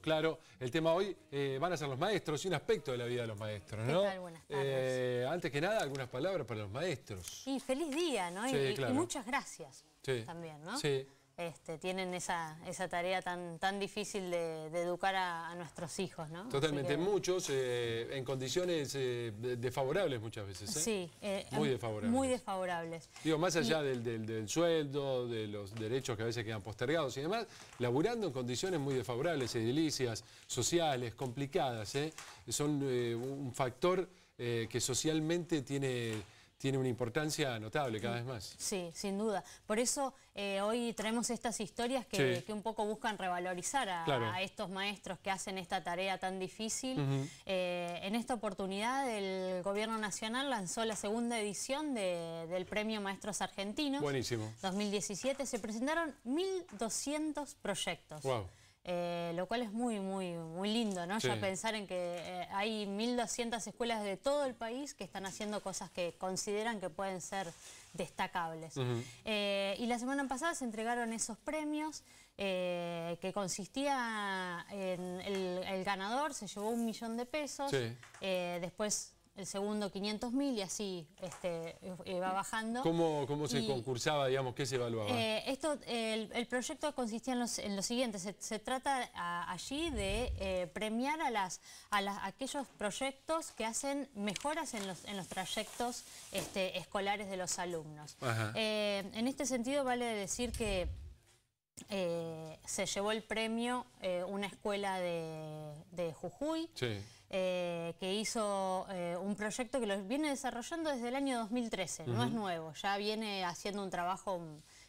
claro. El tema hoy van a ser los maestros y un aspecto de la vida de los maestros, ¿no? ¿Qué tal? Buenas tardes. Antes que nada, algunas palabras para los maestros. Y feliz día, ¿no? Sí, claro. Y muchas gracias también, ¿no? Sí. Tienen esa tarea tan difícil de educar a nuestros hijos, ¿no? Totalmente, muchos en condiciones desfavorables muchas veces, ¿eh? Sí. Muy desfavorables. Muy desfavorables. Digo, más allá del sueldo, de los derechos que a veces quedan postergados y demás, laburando en condiciones muy desfavorables, edilicias, sociales, complicadas, ¿eh? Son un factor que socialmente tiene una importancia notable cada vez más. Sí, sin duda. Por eso hoy traemos estas historias que un poco buscan revalorizar a estos maestros que hacen esta tarea tan difícil. En esta oportunidad el Gobierno Nacional lanzó la segunda edición del Premio Maestros Argentinos. Buenísimo. 2017. Se presentaron 1.200 proyectos. Wow. Lo cual es muy lindo, ¿no? Sí. Ya pensar en que hay 1.200 escuelas de todo el país que están haciendo cosas que consideran que pueden ser destacables. Y la semana pasada se entregaron esos premios que consistía en el ganador se llevó 1 millón de pesos, después el segundo 500.000 y así va bajando. ¿Cómo se concursaba, digamos, qué se evaluaba? El proyecto consistía en lo siguiente, se trata allí de premiar a aquellos proyectos que hacen mejoras en los trayectos escolares de los alumnos. En este sentido vale decir que se llevó el premio una escuela de Jujuy, que hizo un proyecto que lo viene desarrollando desde el año 2013, no es nuevo, ya viene haciendo un trabajo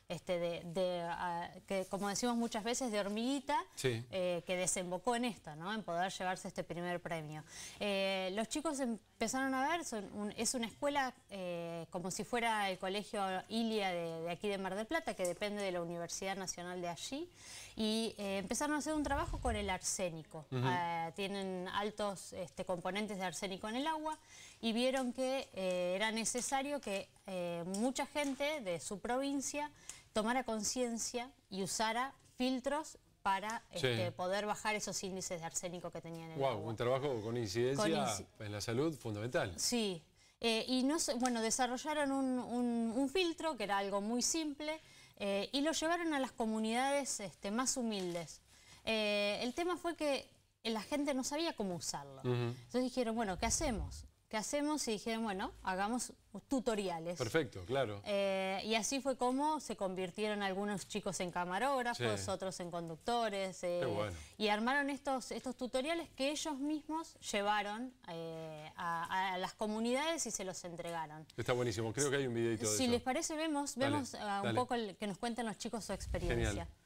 que, como decimos muchas veces, de hormiguita, que desembocó en esto, ¿no? En poder llevarse este primer premio. Los chicos empezaron a ver, es una escuela como si fuera el colegio Ilia de aquí de Mar del Plata, que depende de la Universidad Nacional de allí, y empezaron a hacer un trabajo con el arsénico. Tienen altos componentes de arsénico en el agua y vieron que era necesario que mucha gente de su provincia tomara conciencia y usara filtros para poder bajar esos índices de arsénico que tenían en el agua. Un trabajo con incidencia en la salud fundamental. Sí. Desarrollaron un filtro que era algo muy simple y lo llevaron a las comunidades más humildes. El tema fue que la gente no sabía cómo usarlo. Entonces dijeron, bueno, ¿qué hacemos? ¿Qué hacemos? Y dijeron, bueno, hagamos tutoriales. Perfecto, claro. Y así fue como se convirtieron algunos chicos en camarógrafos, otros en conductores. Qué bueno. Y armaron estos tutoriales que ellos mismos llevaron a las comunidades y se los entregaron. Está buenísimo, creo que hay un videito de eso. Si les parece, vemos un poco que nos cuenten los chicos su experiencia. Genial.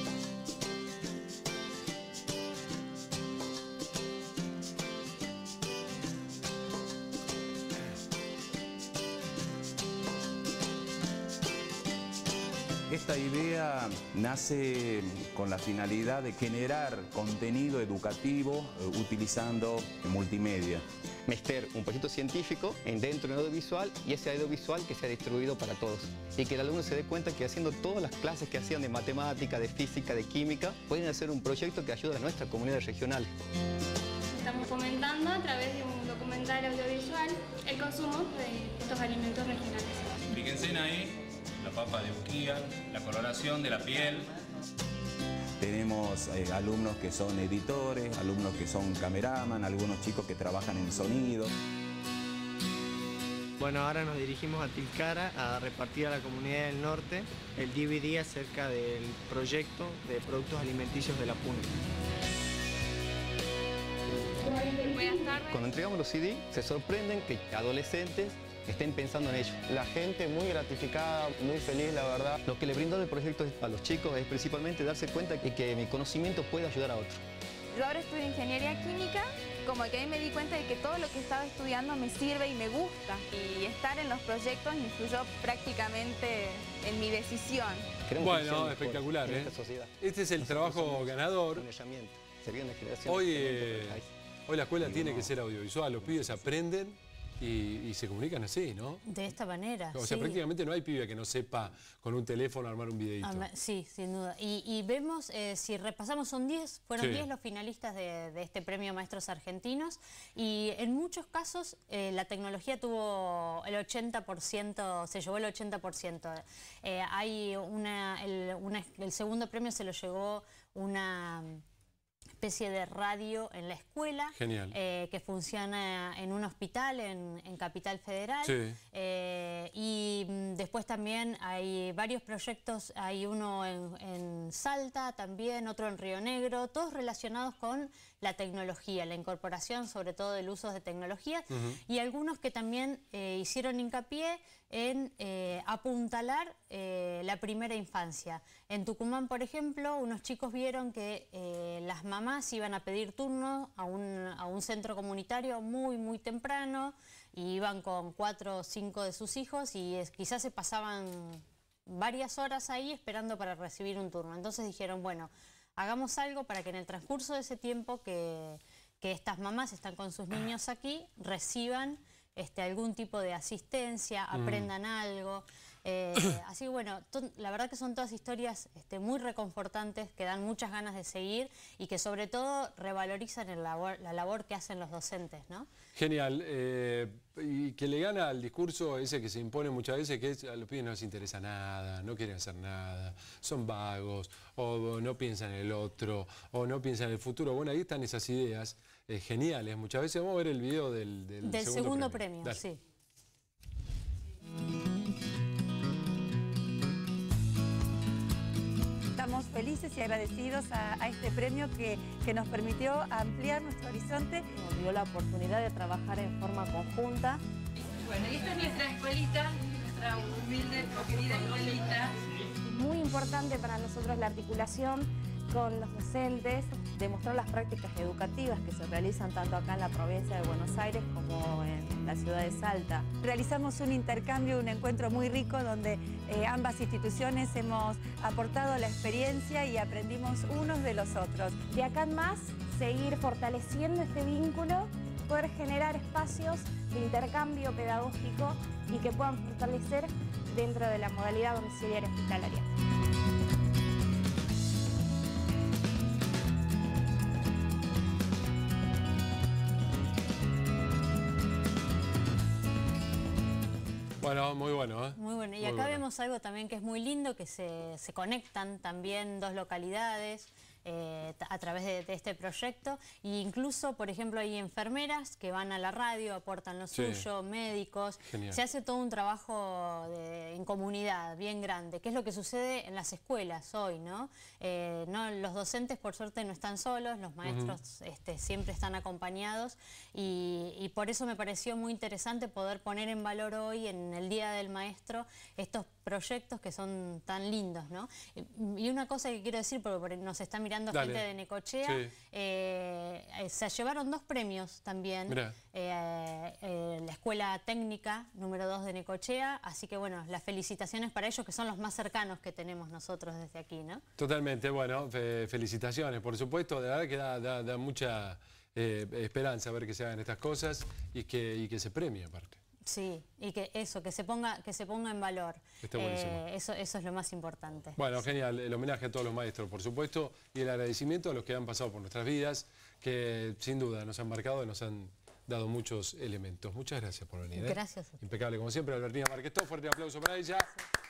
Esta idea nace con la finalidad de generar contenido educativo utilizando multimedia. Meter un proyecto científico dentro del audiovisual y ese audiovisual que sea distribuido para todos. Y que el alumno se dé cuenta que haciendo todas las clases que hacían de matemática, de física, de química, pueden hacer un proyecto que ayude a nuestras comunidades regionales. Estamos fomentando a través de un documental audiovisual el consumo de estos alimentos regionales. Fíjense ahí la papa de uquía, la coloración de la piel. Tenemos alumnos que son editores, alumnos que son cameraman, algunos chicos que trabajan en sonido. Bueno, ahora nos dirigimos a Tilcara a repartir a la comunidad del norte el DVD acerca del proyecto de productos alimenticios de la PUNE. Buenas tardes. Cuando entregamos los CD, se sorprenden que adolescentes estén pensando en ello. La gente muy gratificada, muy feliz, la verdad. Lo que le brindó el proyecto a los chicos es principalmente darse cuenta de que mi conocimiento puede ayudar a otros. Yo ahora estudio ingeniería química, como que ahí me di cuenta de que todo lo que estaba estudiando me sirve y me gusta. Y estar en los proyectos influyó prácticamente en mi decisión. Bueno, espectacular, ¿eh? Este es el trabajo ganador. Hoy la escuela tiene que ser audiovisual, los pibes aprenden y se comunican así, ¿no? De esta manera, O sea, prácticamente no hay pibe que no sepa con un teléfono armar un videito. Sí, sin duda. Y vemos, si repasamos, fueron 10 los finalistas de este premio Maestros Argentinos, y en muchos casos la tecnología tuvo el 80%, se llevó el 80%. El segundo premio se lo llevó una especie de radio en la escuela. Genial. Que funciona en un hospital en Capital Federal. Sí. Y después también hay varios proyectos, hay uno en Salta también, otro en Río Negro, todos relacionados con la tecnología, la incorporación sobre todo del uso de tecnologías, y algunos que también hicieron hincapié en apuntalar la primera infancia. En Tucumán, por ejemplo, unos chicos vieron que las mamás iban a pedir turno a un centro comunitario muy temprano, y iban con 4 o 5 de sus hijos, y quizás se pasaban varias horas ahí esperando para recibir un turno. Entonces dijeron, bueno, hagamos algo para que en el transcurso de ese tiempo que estas mamás están con sus niños aquí, reciban algún tipo de asistencia, aprendan algo. Así que bueno, la verdad que son todas historias muy reconfortantes, que dan muchas ganas de seguir y que sobre todo revalorizan la labor que hacen los docentes, ¿no? Genial. Y que le gana al discurso ese que se impone muchas veces, que es, a los pibes no les interesa nada, no quieren hacer nada, son vagos, o no piensan en el otro, o no piensan en el futuro. Bueno, ahí están esas ideas geniales. Muchas veces vamos a ver el video del segundo premio. Dale. Sí. Estamos felices y agradecidos a este premio que nos permitió ampliar nuestro horizonte. Nos dio la oportunidad de trabajar en forma conjunta. Bueno, y esta es nuestra escuelita, nuestra humilde, querida escuelita. Muy importante para nosotros la articulación con los docentes, demostrar las prácticas educativas que se realizan tanto acá en la provincia de Buenos Aires como en la ciudad de Salta. Realizamos un intercambio, un encuentro muy rico donde ambas instituciones hemos aportado la experiencia y aprendimos unos de los otros. De acá en más, seguir fortaleciendo este vínculo, poder generar espacios de intercambio pedagógico y que puedan fortalecer dentro de la modalidad domiciliaria hospitalaria. Bueno, muy bueno, ¿eh? Muy bueno. Y acá vemos algo también que es muy lindo, que se conectan también dos localidades a través de este proyecto. E incluso, por ejemplo, hay enfermeras que van a la radio, aportan lo suyo, médicos. Genial. Se hace todo un trabajo en comunidad bien grande, que es lo que sucede en las escuelas hoy, ¿no? Los docentes, por suerte, no están solos, los maestros siempre están acompañados, y por eso me pareció muy interesante poder poner en valor hoy, en el Día del Maestro, estos proyectos que son tan lindos, ¿no? Y una cosa que quiero decir, porque nos está mirando gente de Necochea, se llevaron 2 premios también, la Escuela Técnica número 2 de Necochea, así que bueno, las felicitaciones para ellos, que son los más cercanos que tenemos nosotros desde aquí, ¿no? Totalmente, bueno, felicitaciones, por supuesto, de verdad que da mucha esperanza ver que se hagan estas cosas y que se premie aparte. Sí, y que se ponga en valor. Está buenísimo. Eso es lo más importante. Bueno, genial. El homenaje a todos los maestros, por supuesto, y el agradecimiento a los que han pasado por nuestras vidas, que sin duda nos han marcado y nos han dado muchos elementos. Muchas gracias por venir. Gracias. Impecable, como siempre, Albertina Marquestó. Fuerte aplauso para ella.